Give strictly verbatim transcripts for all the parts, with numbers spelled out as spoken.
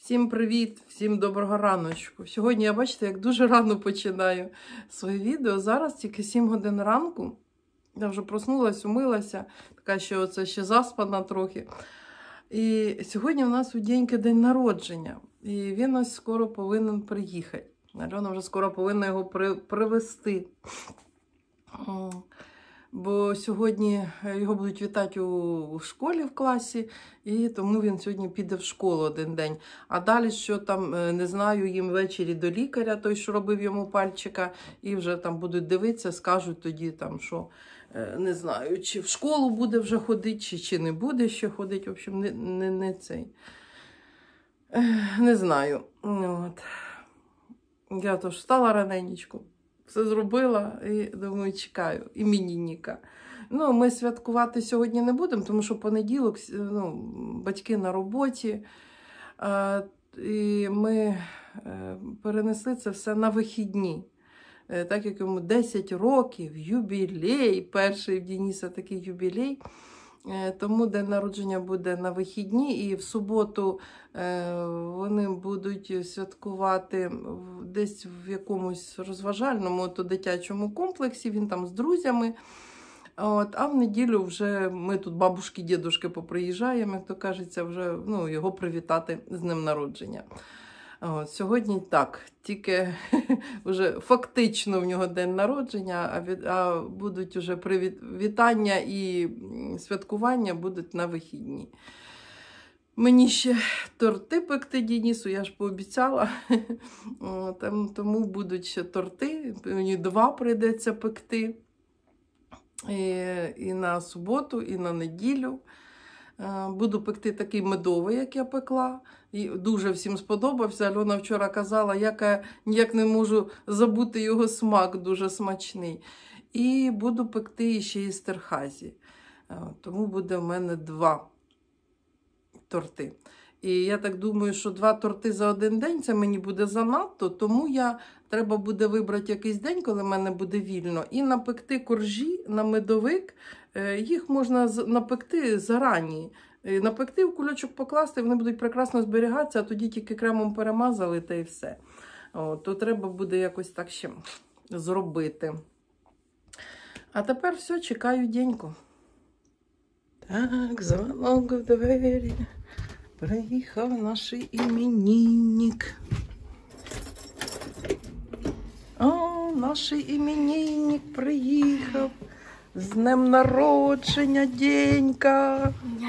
Всім привіт, всім доброго раночку. Сьогодні я, бачите, як дуже рано починаю своє відео. Зараз тільки сім годин ранку. Я вже проснулась, умилася, така ще оце ще заспана трохи. І сьогодні у нас у Деньки день народження. І він ось скоро повинен приїхати. Альона вже скоро повинна його при, привезти. Бо сьогодні його будуть вітати у школі в класі, і тому він сьогодні піде в школу один день. А далі, що там, не знаю, їм ввечері до лікаря, той, що робив йому пальчика, і вже там будуть дивитися, скажуть тоді, там, що, не знаю, чи в школу буде вже ходити, чи, чи не буде ще ходити. В общем, не, не, не цей. Не знаю. От. Я тож встала раненечко. Все зробила і, думаю, чекаю іменинника. Ну, ми святкувати сьогодні не будемо, тому що понеділок, ну, батьки на роботі. А, і ми перенесли це все на вихідні. Так як йому десять років, юбілей, перший в Дениса такий юбілей. Тому день народження буде на вихідні, і в суботу вони будуть святкувати десь в якомусь розважальному то дитячому комплексі, він там з друзями. От, а в неділю вже ми тут бабушки, дідушки поприїжджаємо, як то кажеться, вже ну, його привітати з днем народження. От, сьогодні так, тільки вже фактично в нього день народження, а, від, а будуть вже привіт, вітання і святкування будуть на вихідні. Мені ще торти пекти Денису, я ж пообіцяла, Там, тому будуть ще торти, мені два прийдеться пекти і, і на суботу, і на неділю. Буду пекти такий медовий, як я пекла. І дуже всім сподобався. Альона вчора казала, як я ніяк не можу забути його смак, дуже смачний. І буду пекти ще і стерхазі. Тому буде в мене два торти. І я так думаю, що два торти за один день, це мені буде занадто, тому я треба буде вибрати якийсь день, коли в мене буде вільно, і напекти коржі на медовик. Їх можна напекти зарані. Напекти, в кульочок покласти, вони будуть прекрасно зберігатися, а тоді тільки кремом перемазали та і все. О, то треба буде якось так ще зробити. А тепер все, чекаю Деньку. Так, дзвонок в двері. Приїхав наш іменинник. О, наш іменинник приїхав. З днем народження, Денька!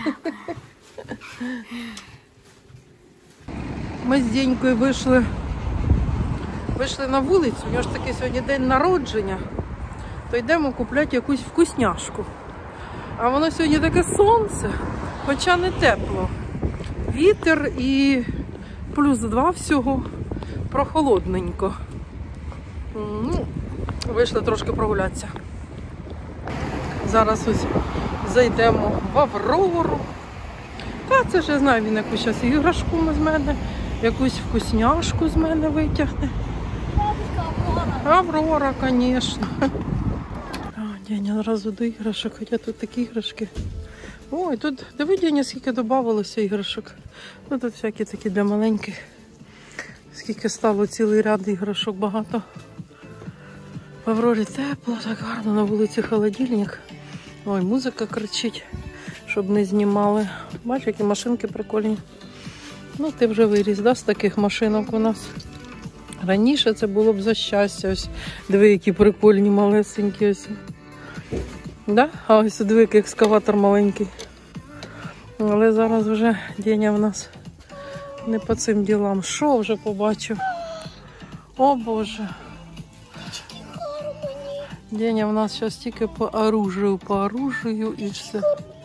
Ми з Денькою вийшли, вийшли на вулицю, у нього ж такий сьогодні день народження, то йдемо купляти якусь вкусняшку. А воно сьогодні таке сонце, хоча не тепло. Вітер і плюс два всього, прохолодненько. Ну, вийшли трошки прогулятися. Зараз ось зайдемо в Аврору. Та це ж я знаю, він якусь зараз іграшку з мене, якусь вкусняшку з мене витягне. Аврора, звісно. Деня одразу до іграшок, хоча тут такі іграшки. Ой, тут, диви, Деня, скільки додавалося іграшок. Ну, тут всякі такі для маленьких. Скільки стало цілий ряд іграшок багато. В Аврорі тепло, так гарно, на вулиці холодильник. Ой, музика кричить, щоб не знімали. Бачиш, які машинки прикольні. Ну, ти вже виріс, да, з таких машинок у нас. Раніше це було б за щастя. Ось, диви, які прикольні, малесенькі ось. Да? А ось диви, який екскаватор маленький. Але зараз вже Деня в нас не по цим ділам. Що вже побачив? О, Боже. Деня в нас зараз тільки по оружию, по оружию і все.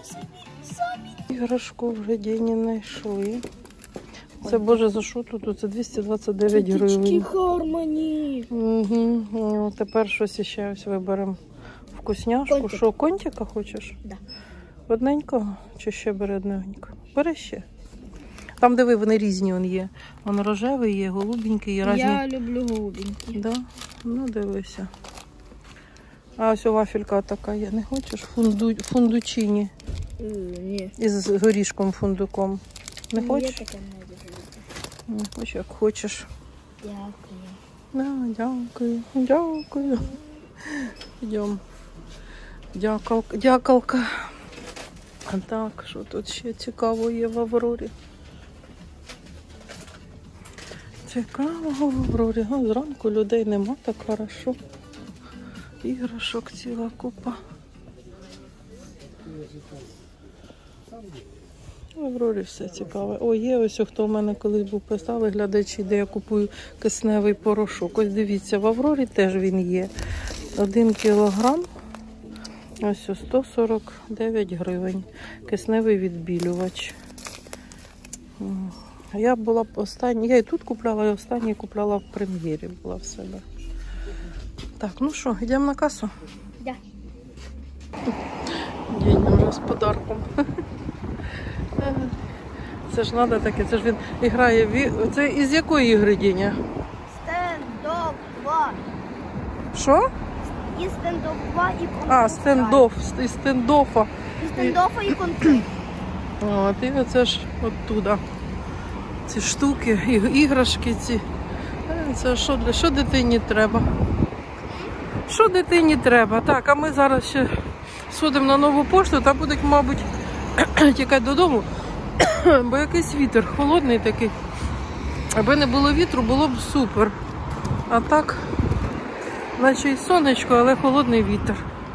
Іграшку вже Дені знайшли. Це, Боже, за що тут? Це двісті двадцять дев'ять гривень. Хармоні. Угу. Ну, тепер щось ще ось виберемо. Вкусняшку. Контик. Що, контика хочеш? Да. Одненького? Чи ще бери одненько? Бери ще. Там, диви, вони різні вон є. Вон рожевий є, голубенький є. Різні. Я люблю голубенькі. Да? Ну, дивися. А ось вафелька така є. Не хочеш? Фунду... Фундучині. Ні. Із горішком фундуком. Не хочеш? Я таке не дуже люблю. Ось як хочеш. Дякую. Да, дякую, дякую. Йдемо. Дякалка, дякалка. А так, що тут ще цікаво є в Аврорі? Цікавого в Аврорі. О, зранку людей нема, так хорошо. Іграшок ціла купа. В Аврорі все цікаве. О, є ось, хто в мене колись був писали, глядачі, де я купую кисневий порошок. Ось дивіться, в Аврорі теж він є. Один кілограм. Ось сто сорок дев'ять гривень. Кисневий відбілювач. Я була останній, я і тут купляла, і останній купляла в Прем'єрі, була в себе. Так, ну що, йдемо на касу? Да. Дідя вже з подарком. Це ж треба таке, це ж він грає в... Це із якої ігри, Діня? Стендоп два. Що? І стендоп два, і контроль. А, стендоф, із стендофа. І стендофа, і контроль. От, і оце ж оттуда. Ці штуки, і- іграшки ці. Е, Це що, для що дитині треба? Що дитині треба? Так, а ми зараз ще сходимо на нову пошту, та будуть, мабуть, тікати додому, бо якийсь вітер холодний такий. Аби не було вітру, було б супер. А так, наче й сонечко, але холодний вітер.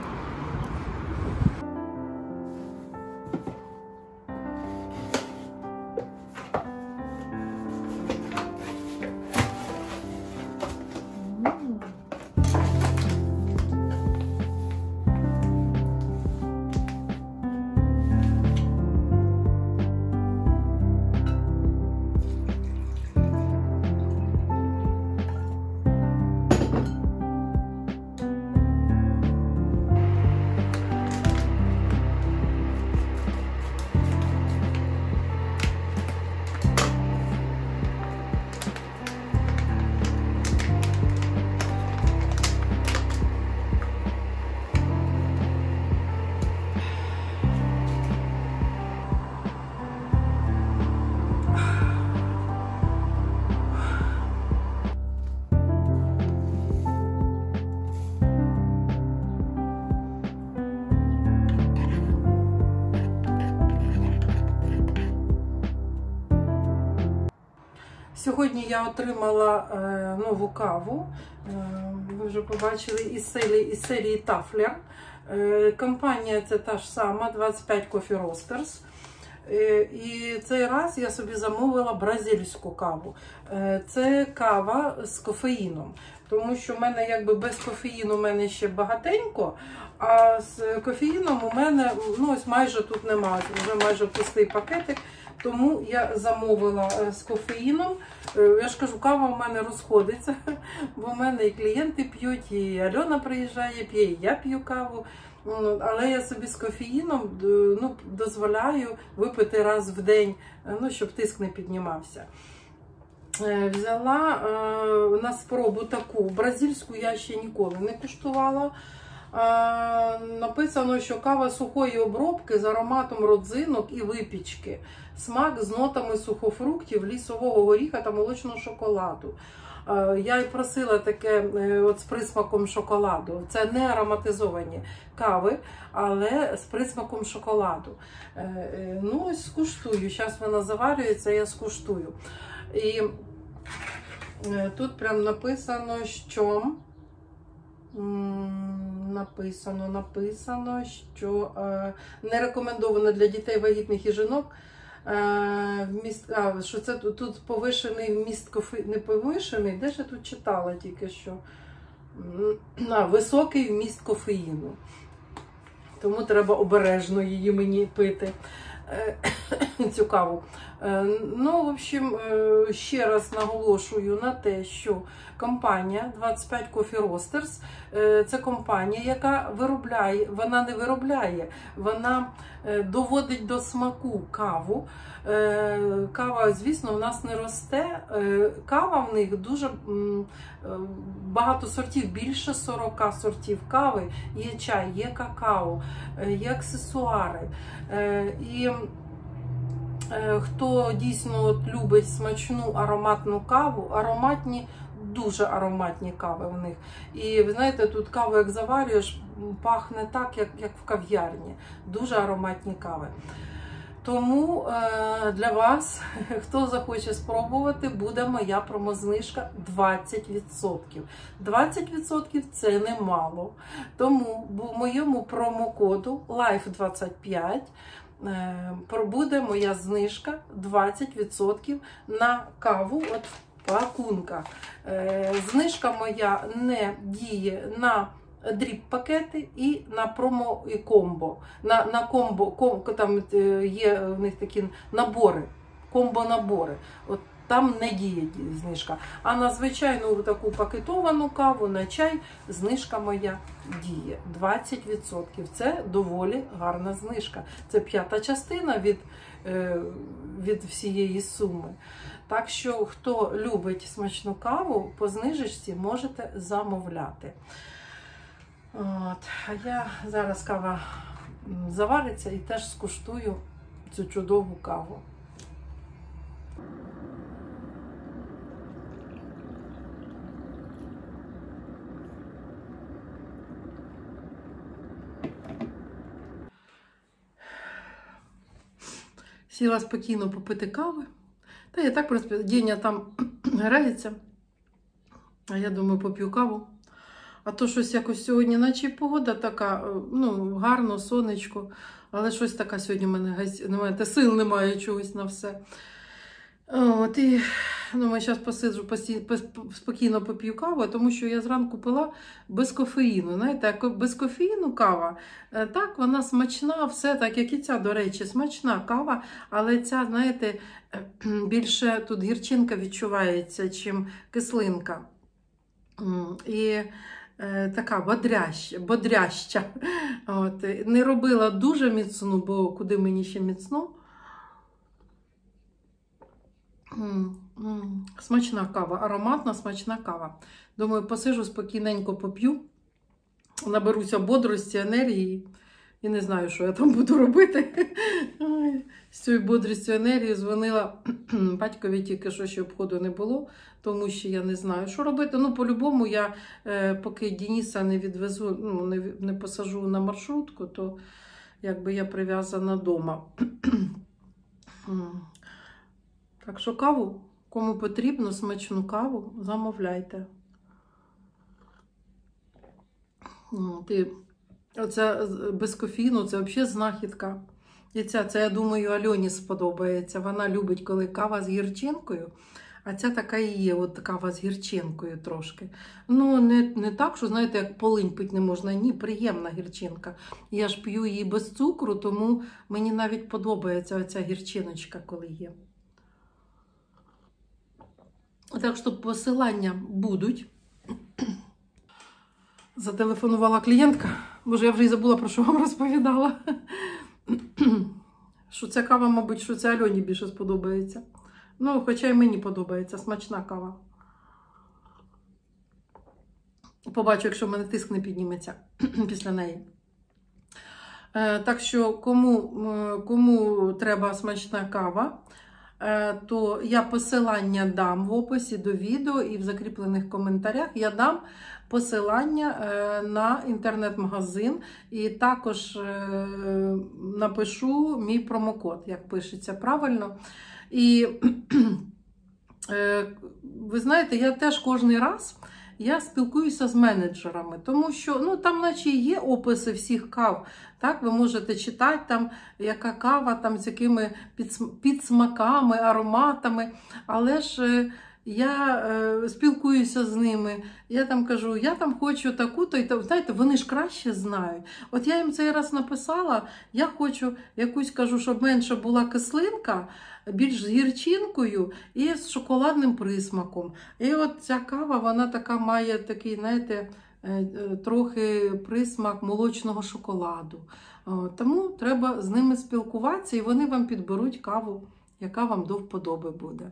Сьогодні я отримала е, нову каву. Е, ви вже побачили із серії, із серії Тафлер. Е, компанія це та ж сама, двадцять п'ять Coffee Roasters. Е, і цей раз я собі замовила бразильську каву. Е, це кава з кофеїном. Тому що в мене якби без кофеїну в мене ще багатенько, а з кофеїном у мене ну, ось майже тут немає, вже майже пустий пакетик. Тому я замовила з кофеїном. Я ж кажу, кава в мене розходиться, бо в мене і клієнти п'ють, і Альона приїжджає, п'є, і я п'ю каву. Але я собі з кофеїном ну, дозволяю випити раз в день, ну, щоб тиск не піднімався. Взяла е, на спробу таку, бразильську я ще ніколи не куштувала. Е, написано, що кава сухої обробки з ароматом родзинок і випічки. Смак з нотами сухофруктів, лісового горіха та молочного шоколаду. Е, я і просила таке е, от з присмаком шоколаду. Це не ароматизовані кави, але з присмаком шоколаду. Е, е, ну ось скуштую, зараз вона заварюється, я скуштую. І тут прям написано, що написано, написано, що не рекомендовано для дітей, вагітних і жінок, вміст, а, що це тут повишений вміст кофеїну, не повишений, де ж я тут читала тільки що, а, високий вміст кофеїну. Тому треба обережно її мені пити. Цю каву. Ну, в общем, ще раз наголошую на те, що компанія двадцять п'ять Coffee Roasters – це компанія, яка виробляє, вона не виробляє, вона доводить до смаку каву. Кава, звісно, у нас не росте. Кава в них дуже багато сортів, більше сорока сортів кави. Є чай, є какао, є аксесуари. І Хто дійсно от любить смачну ароматну каву, ароматні, дуже ароматні кави в них. І ви знаєте, тут каву, як заварюєш, пахне так, як, як в кав'ярні. Дуже ароматні кави. Тому е, для вас, хто захоче спробувати, буде моя промознижка двадцять відсотків. двадцять відсотків це немало. Тому в моєму промокоду лайф двадцять п'ять буде моя знижка двадцять відсотків на каву от в пакунках. Знижка моя не діє на дріп-пакети і на промо і комбо. На, на комбо, комбо, там є в них такі набори, комбо-набори. От там не діє знижка. А на звичайну таку пакетовану каву, на чай, знижка моя діє двадцять відсотків. Це доволі гарна знижка. Це п'ята частина від, від всієї суми. Так що, хто любить смачну каву, по знижечці можете замовляти. От. А я зараз кава завариться і теж скуштую цю чудову каву. Сіла спокійно попити кави. Та я так, в принципі, Діня там грається. А я думаю, поп'ю каву. А то щось якось сьогодні, наче погода така, ну, гарно, сонечко. Але щось така сьогодні в мене немає, сил немає чогось на все. От, і ну, я зараз посиджу, спокійно поп'ю каву, тому що я зранку пила без кофеїну. Знаєте, без кофеїну кава, так, вона смачна, все так, як і ця, до речі, смачна кава, але ця, знаєте, більше тут гірчинка відчувається, чим кислинка. І е, така бодряща, бодряща. От, не робила дуже міцну, бо куди мені ще міцну. М -м, смачна кава, ароматна, смачна кава. Думаю, посижу, спокійненько поп'ю, наберуся бодрості, енергії. І не знаю, що я там буду робити. З цією бодрістю енергії дзвонила батькові, тільки що ще обходу не було, тому що я не знаю, що робити. Ну, по-любому, я поки Дениса не відвезу, ну, не, не посажу на маршрутку, то якби я прив'язана вдома. Так що каву, кому потрібно, смачну каву, замовляйте. Ти... Оце без кофеїну, це взагалі знахідка. І ця, це, я думаю, Альоні сподобається. Вона любить, коли кава з гірчинкою. А ця така і є, от кава з гірчинкою трошки. Ну, не, не так, що, знаєте, як полинь пити не можна. Ні, приємна гірчинка. Я ж п'ю її без цукру, тому мені навіть подобається оця гірчиночка, коли є. Так що посилання будуть. Зателефонувала клієнтка. Боже, я вже й забула, про що вам розповідала. Що ця кава, мабуть, що це Альоні більше сподобається. Ну, хоча й мені подобається. Смачна кава. Побачу, якщо в мене тиск не підніметься після неї. Так що, кому, кому треба смачна кава, то я посилання дам в описі до відео і в закріплених коментарях я дам посилання на інтернет-магазин і також напишу мій промокод, як пишеться правильно. І ви знаєте, я теж кожен раз я спілкуюся з менеджерами, тому що ну, там наче є описи всіх кав. Так, ви можете читати, там, яка кава, там, з якими підсмаками, ароматами, але ж я е, спілкуюся з ними, я там кажу, я там хочу таку-то, і знаєте, вони ж краще знають. От я їм цей раз написала, я хочу якусь, кажу, щоб менше була кислинка, більш з гірчинкою і з шоколадним присмаком. І от ця кава, вона така має такий, знаєте, трохи присмак молочного шоколаду. Тому треба з ними спілкуватися, і вони вам підберуть каву, яка вам до вподоби буде.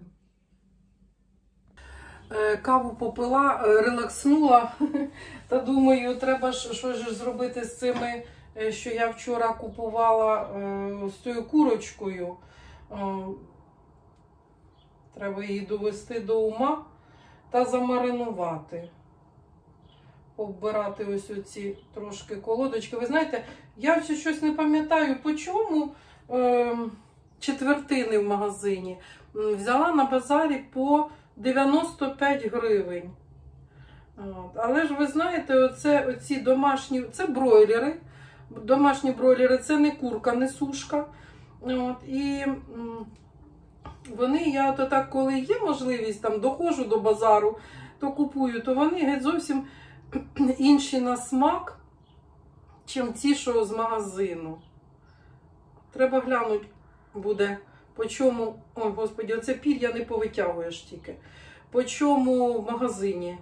Каву попила, релакснула, та думаю, треба ж щось зробити з цими, що я вчора купувала з цією курочкою. О, треба її довести до ума та замаринувати. Повбирати ось оці трошки колодочки. Ви знаєте, я вже щось не пам'ятаю, по чому е, четвертини в магазині. Взяла на базарі по дев'яносто п'ять гривень. От. Але ж ви знаєте, оце, оці домашні, це бройлери. Домашні бройлери, це не курка, не сушка. От. І вони, я то так, коли є можливість, там доходжу до базару, то купую, то вони геть зовсім інші на смак, чим ті, що з магазину. Треба глянути буде, по чому, ой, господи, оце пір'я не повитягуєш тільки, по чому в магазині.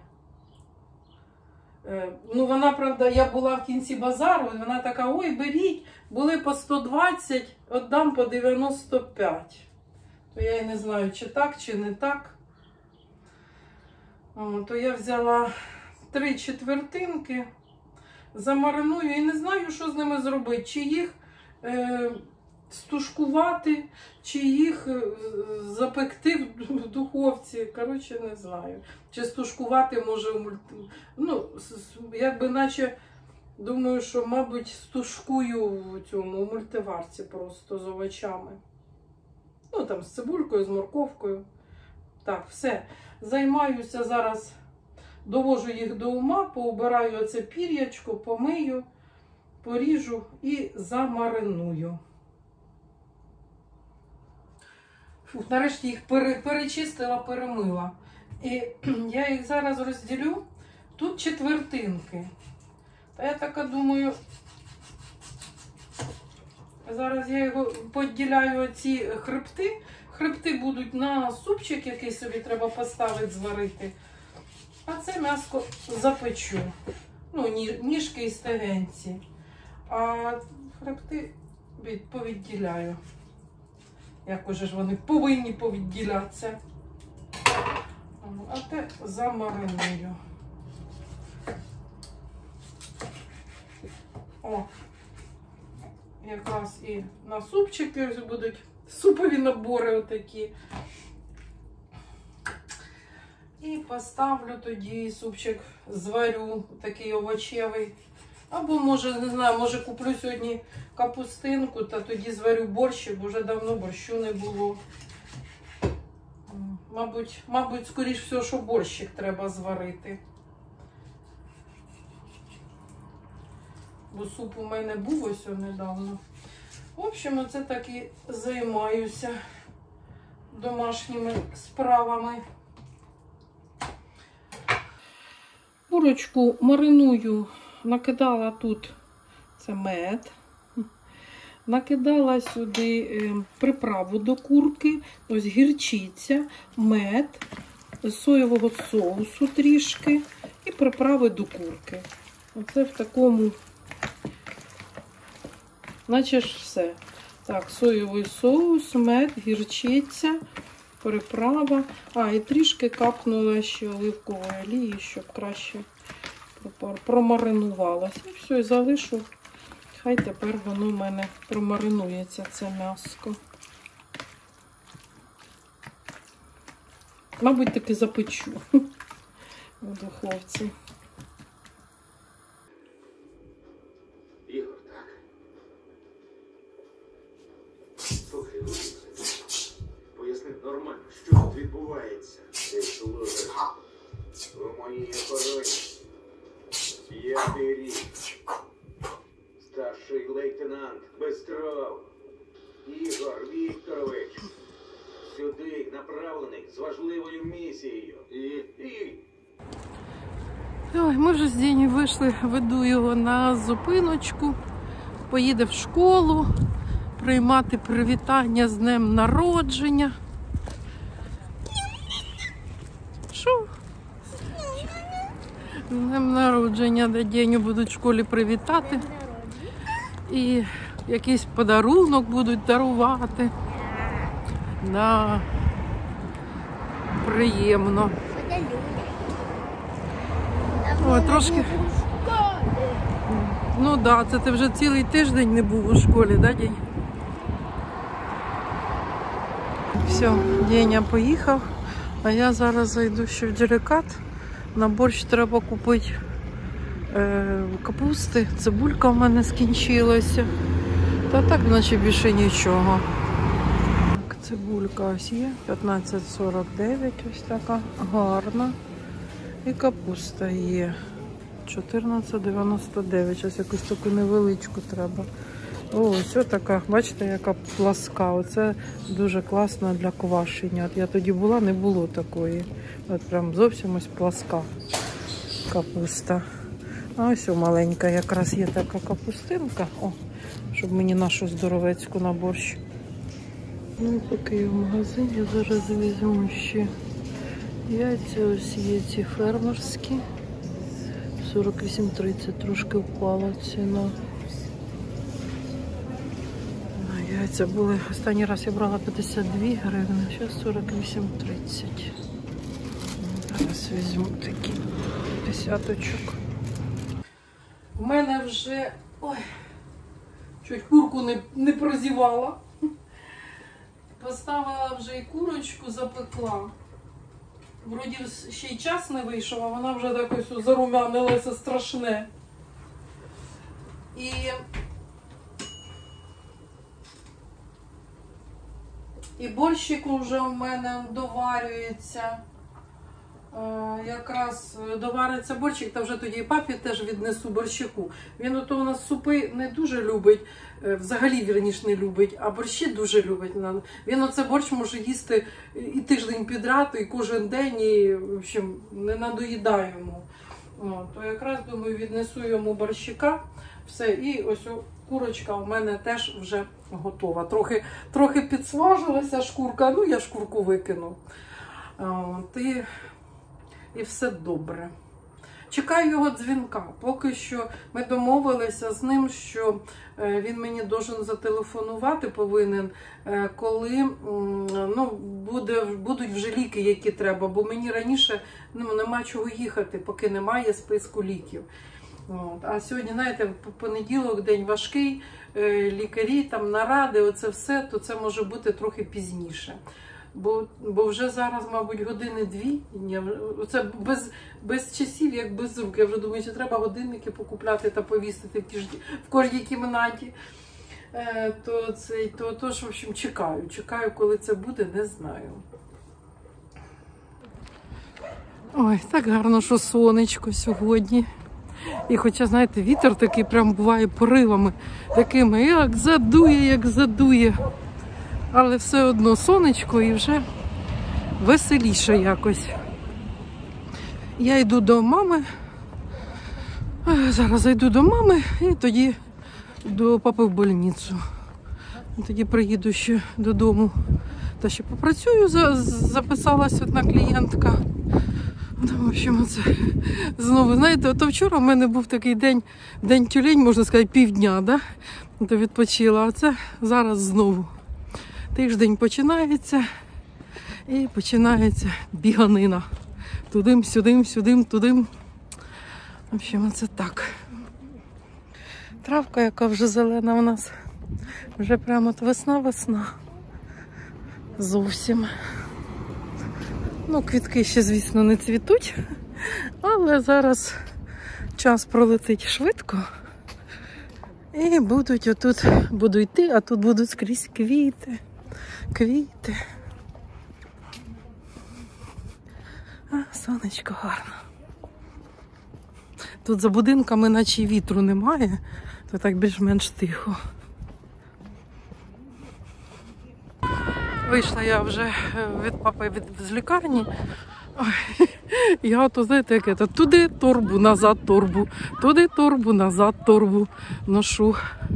Е, ну, вона, правда, я була в кінці базару, і вона така, ой, беріть, були по сто двадцять, віддам по дев'яносто п'ять. То я і не знаю, чи так, чи не так. О, то я взяла три четвертинки, замариную і не знаю, що з ними зробити. Чи їх е, стушкувати, чи їх е, запекти в духовці. Коротше, не знаю. Чи стушкувати, може, в мульти... ну, якби наче, думаю, що, мабуть, стушкую в цьому в мультиварці просто з овочами. Ну, там, з цибулькою, з морковкою. Так, все. Займаюся зараз. Довожу їх до ума, поубираю оце пір'ячко, помию, поріжу і замариную. Фух, нарешті їх пере, перечистила, перемила. І я їх зараз розділю. Тут четвертинки. Та я така думаю, зараз я його поділяю оці хребти. Хребти будуть на супчик, який собі треба поставити, зварити. А це м'ясо запечу. Ну, ніжки і стегенці. А хребти повідділяю. Як уже ж вони повинні повідділятися. А те замариную. О, якраз і на супчики будуть супові набори отакі. І поставлю тоді супчик, зварю, такий овочевий. Або, може, не знаю, може куплю сьогодні капустинку, та тоді зварю борщик, бо вже давно борщу не було. Мабуть, мабуть, скоріш всього, що борщик треба зварити. Бо суп у мене був ось недавно. В общем, оце так і займаюся домашніми справами. Курочку мариную, накидала тут, це мед, накидала сюди приправу до курки, ось гірчиця, мед, соєвого соусу трішки і приправи до курки. Оце в такому, наче ж все. Так, соєвий соус, мед, гірчиця, приправа. А, і трішки капнула ще оливкової олії, щоб краще промаринувалося. І все, і залишу. Хай тепер воно в мене промаринується, це м'яско. Мабуть, таки запечу у духовці. Ігор, так. Слухай, поясни нормально, що тут відбувається. Ти слухаєш. У моїй охороні п'ятий рік. Старший лейтенант Бистров Ігор Вікторович сюди направлений з важливою місією. І... і... Ой, ми вже з Дені вийшли, веду його на зупиночку, поїде в школу, приймати привітання з днем народження. Що? З днем народження, де Деню будуть в школі привітати. І якийсь подарунок будуть дарувати. Да. Приємно. О, трошки. Ну так, да, це ти вже цілий тиждень не був у школі, да, День? Все, Деня поїхав, а я зараз зайду ще в Делікат. На борщ треба купити е, капусти, цибулька в мене скінчилася. Та так, наче більше нічого. Так, цибулька ось є, п'ятнадцять сорок дев'ять, ось така гарна. І капуста є, чотирнадцять дев'яносто дев'ять, ось якусь таку невеличку треба. О, ось така, бачите, яка пласка. Оце дуже класно для квашення. От я тоді була, не було такої. От прям зовсім ось пласка капуста. А ось о, маленька якраз є така капустинка. О, щоб мені нашу здоровецьку на борщ. Ну і поки я в магазині, зараз візьму ще яйця. Ось є ці фермерські. сорок вісім тридцять, трошки впала ціна. Яйця були, останній раз я брала п'ятдесят дві гривні, зараз сорок вісім тридцять. Зараз візьму такі десяточок. У мене вже, ой, чуть курку не, не прозівала. Поставила вже і курочку, запекла. Вроді ще й час не вийшов, а вона вже так ось зарум'янилася страшне. І І борщик вже в мене доварюється. Е, якраз довариться борщик, та вже тоді і папі теж віднесу борщику. Він ото у нас супи не дуже любить, е, взагалі, вірніш, не любить, а борщі дуже любить. Він оце борщ може їсти і тиждень підряд, і кожен день, і, в общем, не надоїдає йому. О, то якраз, думаю, віднесу йому борщика, все, і ось курочка у мене теж вже готова. Трохи, трохи підсмажилася шкурка, ну я шкурку викину. От, і, і все добре. Чекаю його дзвінка. Поки що ми домовилися з ним, що він мені должен зателефонувати повинен, коли ну, буде, будуть вже ліки, які треба. Бо мені раніше ну, нема чого їхати, поки немає списку ліків. От. А сьогодні, знаєте, понеділок, день важкий, лікарі, там наради, оце все, то це може бути трохи пізніше. Бо, бо вже зараз, мабуть, години-дві, це без, без часів, як без рук. Я вже думаю, що треба годинники покупляти та повісити в, ті ж, в кожній кімнаті. Е, то, це, то, то ж, в общем, чекаю. Чекаю, коли це буде, не знаю. Ой, так гарно, що сонечко сьогодні. І хоча, знаєте, вітер такий прям буває поривами, такими, як задує, як задує. Але все одно сонечко і вже веселіше якось. Я йду до мами, зараз зайду до мами і тоді до папи в больницю. Тоді приїду ще додому та ще попрацюю, записалась одна клієнтка. В общем, це знову, знаєте, ото вчора в мене був такий день, день тюлень, можна сказати, півдня, да? То відпочила, а це зараз знову. Тиждень починається і починається біганина. Тудим, сюдим, сюдим, тудим. В общем, це так. Травка, яка вже зелена у нас. Вже прямо от весна-весна. Зовсім. Ну, квітки ще, звісно, не цвітуть, але зараз час пролетить швидко. І будуть отут, буду йти, а тут будуть скрізь квіти, квіти. А, сонечко гарно. Тут за будинками наче вітру немає, то так більш-менш тихо. Вийшла я вже від папи від, з лікарні. Ой, я ото, знаєте, як це, туди торбу, назад торбу, туди торбу, назад торбу ношу.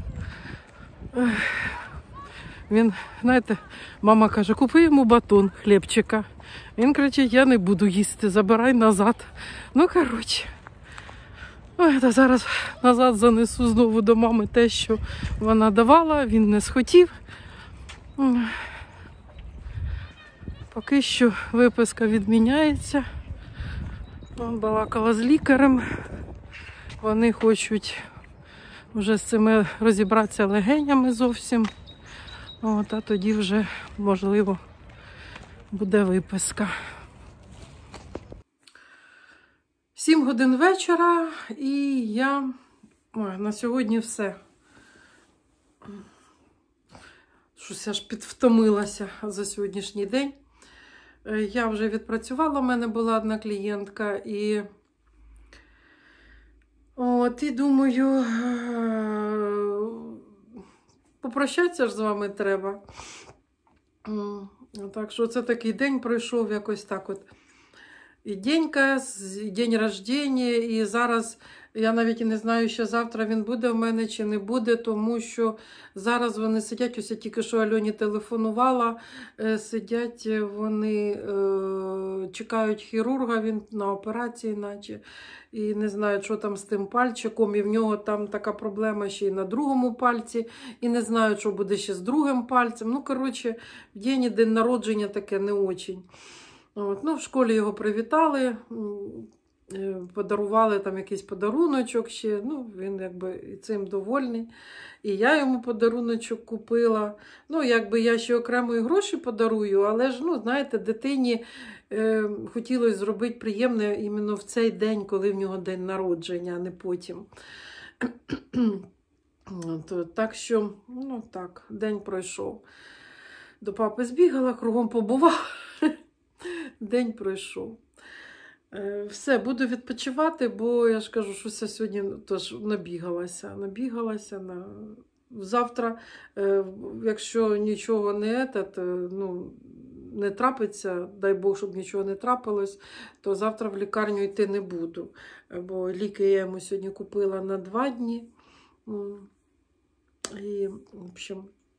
Він, знаєте, мама каже, купи йому батон, хлібчика. Він кричить, я не буду їсти, забирай назад. Ну, коротше. Ой, та зараз назад занесу знову до мами те, що вона давала, він не схотів. Поки що виписка відміняється. Балакала з лікарем. Вони хочуть вже з цими розібратися легенями зовсім. От, а тоді вже, можливо, буде виписка. Сім годин вечора, і я... Ой, на сьогодні все. Щось я ж підвтомилася за сьогоднішній день. Я вже відпрацювала, у мене була одна клієнтка, і от, і думаю, попрощатися ж з вами треба. Так що це такий день пройшов якось так от. І денька, і день рождення, і зараз я навіть і не знаю, що завтра він буде в мене чи не буде, тому що зараз вони сидять, ось я тільки що Альоні телефонувала, сидять вони, е, чекають хірурга, він на операції наче, і не знають, що там з тим пальчиком, і в нього там така проблема ще й на другому пальці, і не знають, що буде ще з другим пальцем. Ну, коротше, в день, день народження таке не очень. От, ну, в школі його привітали, подарували там якийсь подаруночок ще, ну, він якби і цим довольний. І я йому подаруночок купила. Ну, якби я ще окремо і гроші подарую, але ж, ну, знаєте, дитині е, хотілося зробити приємне іменно в цей день, коли в нього день народження, а не потім. От, так що, ну, так, день пройшов. До папи збігала, кругом побувала. День пройшов. Все, буду відпочивати, бо я ж кажу, що я сьогодні тож набігалася. Набігалася на... Завтра, якщо нічого не, етат, ну, не трапиться, дай Бог, щоб нічого не трапилось, то завтра в лікарню йти не буду. Бо ліки я йому сьогодні купила на два дні. І, в общем,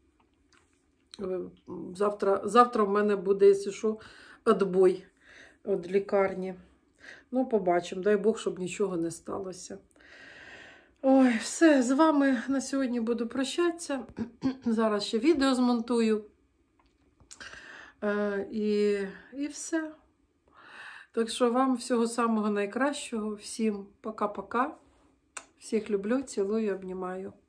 завтра, завтра в мене буде, якщо що, відбой від лікарні. Ну, побачимо. Дай Бог, щоб нічого не сталося. Ой, все, з вами на сьогодні буду прощатися. Зараз ще відео змонтую. Е, і, і все. Так що вам всього самого найкращого. Всім пока-пока. Всіх люблю, цілую, обнімаю.